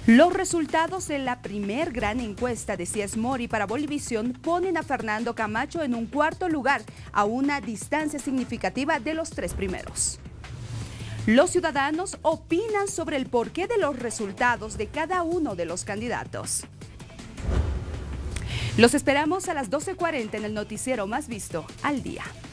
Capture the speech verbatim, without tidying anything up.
Los resultados de la primer gran encuesta de Cies Mori para Bolivisión ponen a Fernando Camacho en un cuarto lugar, a una distancia significativa de los tres primeros. Los ciudadanos opinan sobre el porqué de los resultados de cada uno de los candidatos. Los esperamos a las doce cuarenta en el noticiero más visto al día.